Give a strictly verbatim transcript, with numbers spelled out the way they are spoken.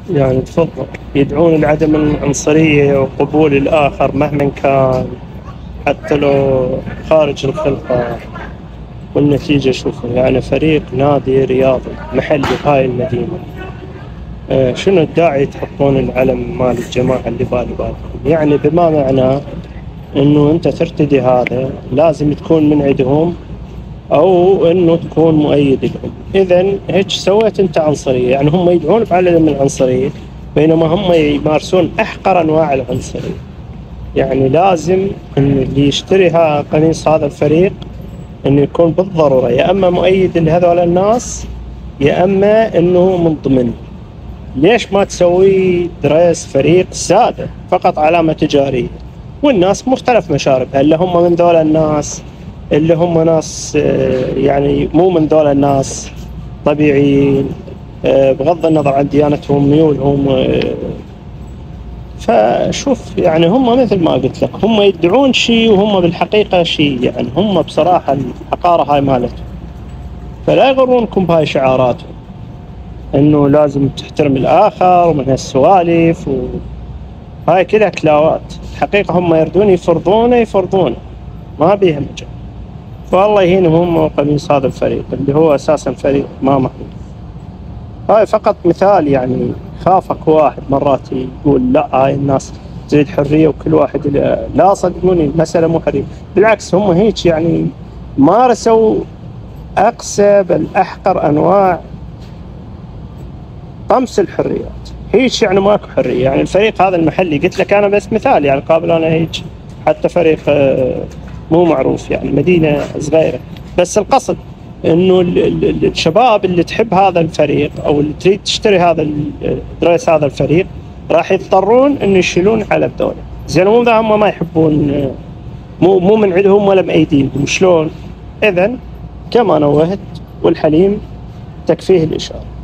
يعني تفضل يدعون لعدم العنصرية وقبول الآخر مهما كان، حتى لو خارج الخلفة. والنتيجة شوفوا، يعني فريق نادي رياضي محلي بهاي المدينة، آه شنو الداعي تحطون العلم مال الجماعة اللي بالي بالكم؟ يعني بما معناه انه انت ترتدي هذا لازم تكون من عندهم، او انه تكون مؤيد لهم. اذا هيك سويت انت عنصرية، يعني هم يدعون بعدم العنصرية بينما هم يمارسون احقر انواع العنصرية. يعني لازم ان اللي يشتري قميص هذا الفريق انه يكون بالضرورة يا اما مؤيد لهذول الناس يا اما انه منضمن. ليش ما تسوي دريس فريق سادة فقط علامة تجارية، والناس مختلف مشاربها، اللي هم من ذول الناس، اللي هم ناس يعني مو من ذول الناس طبيعيين بغض النظر عن ديانتهم ميولهم. فشوف يعني هم مثل ما قلت لك، هم يدعون شيء وهم بالحقيقة شيء. يعني هم بصراحة الحقارة هاي مالتهم، فلا يغرونكم بهاي شعاراتهم انه لازم تحترم الاخر ومن هالسوالف، وهاي كلها كلاوات. الحقيقة هم يردون يفرضونه يفرضونه ما بيها مجال. والله يهينهم هم وقميص هذا الفريق اللي هو اساسا فريق ما محبوب. هاي فقط مثال، يعني خافك واحد مرات يقول لا هاي الناس تريد حرية وكل واحد. لا صدقوني المسألة مو حرية، بالعكس هم هيك يعني مارسوا أقسى بل أحقر أنواع طمس الحريات. هيك يعني ماكو حرية. يعني الفريق هذا المحلي قلت لك أنا بس مثال، يعني قابل أنا هيك حتى فريق مو معروف، يعني مدينة صغيرة، بس القصد انه الشباب اللي تحب هذا الفريق او اللي تريد تشتري هذا دريس هذا الفريق راح يضطرون انه يشيلون على الدولة. زين مو ذا هم ما يحبون، مو مو من عندهم ولا بايديهم، شلون؟ اذا كما نوهت والحليم تكفيه الاشارة.